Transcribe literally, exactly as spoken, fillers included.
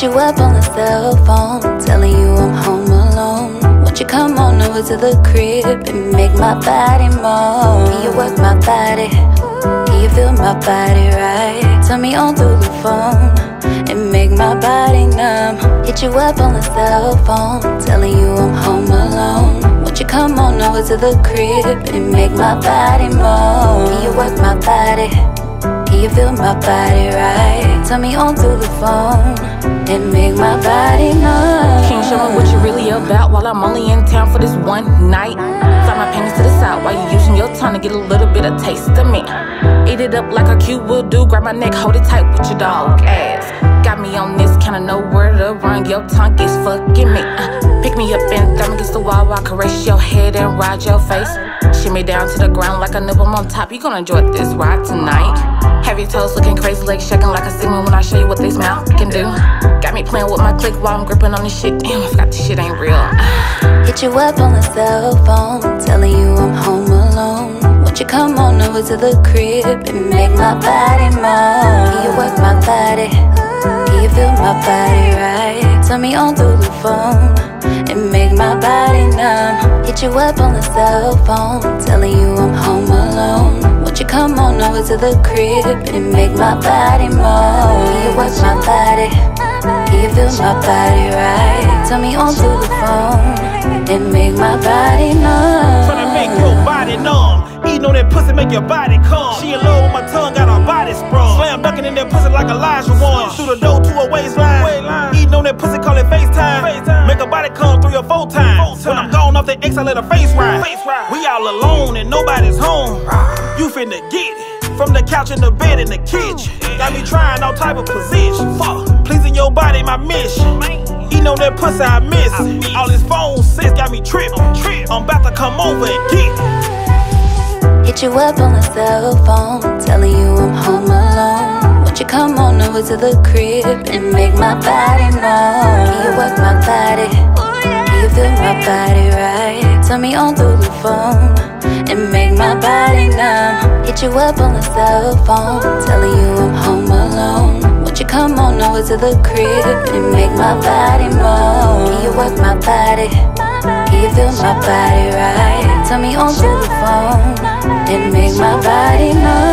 you up on the cell phone, telling you I'm home alone. Won't you come on over to the crib and make my body moan? Can you work my body? Can you feel my body right? Tell me on through the phone and make my body numb. Hit you up on the cell phone, telling you I'm home alone. Won't you come on over to the crib and make my body moan? Can you work my body? Can you feel my body right? Tell me on through the phone and make my body numb. Can you show me what you really about while I'm only in town for this one night? Slide my panties to the side while you using your tongue to get a little bit of taste of me. Eat it up like a cube will do. Grab my neck, hold it tight with your dog ass. Got me on this, kinda know where to run. Your tongue is fucking me. uh, Pick me up and throw me against the wall while I caress your head and ride your face. Shimmy down to the ground like a nibble on top. You gonna enjoy this ride tonight. Have your toes looking crazy, legs shaking like a semen when I show you what this mouth can do. Got me playing with my click while I'm gripping on this shit. Damn, I forgot this shit ain't real. Hit you up on the cell phone, telling you I'm home alone. Won't you come on over to the crib and make my body moan? Can you work my body? Can you feel my body right? Tell me on through the phone and make my body numb. Hit you up on the cell phone, telling you I'm home alone. Won't you come on over to the crib and make my body moan? Can you work my body? Can you feel my body right? Tell me on through the phone and make my body numb. Tryna make your body numb. Eating on that pussy make your body come. She in love with my tongue, got her body sprung. Slam dunking in that pussy like Elijah one. Through the door to her waistline. Eating on that pussy, call it FaceTime. Make her body come three or four times. When I'm gone off the X, I let her face ride. We all alone and nobody's home. You finna get it. From the couch in the bed in the kitchen. Got me trying all type of positions. Pleasing your body, my mission. Eating on that pussy, I miss it. All this phone sex got me tripping. I'm about to come over and get it. Hit you up on the cell phone, telling you I'm home alone. Won't you come on over to the crib and make my body moan? Can you work my body? Can you feel my body right? Tell me on through the phone and make my body numb. Hit you up on the cell phone, telling you I'm home alone. Won't you come on over to the crib and make my body moan? Can you work my body? Can you feel my body right? Tell me on through the phone and make my body numb.